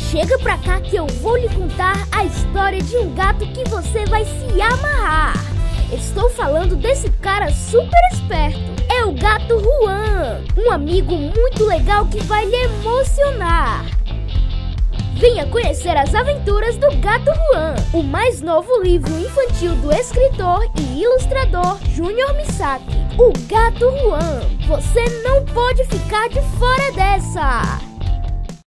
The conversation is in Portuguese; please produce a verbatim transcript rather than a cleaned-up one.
Chega pra cá que eu vou lhe contar a história de um gato que você vai se amarrar. Estou falando desse cara super esperto. É o gato Juan, um amigo muito legal que vai lhe emocionar. Venha conhecer as aventuras do Gato Juan, o mais novo livro infantil do escritor e ilustrador Júnior Misaki. O Gato Juan, você não pode ficar de fora dessa!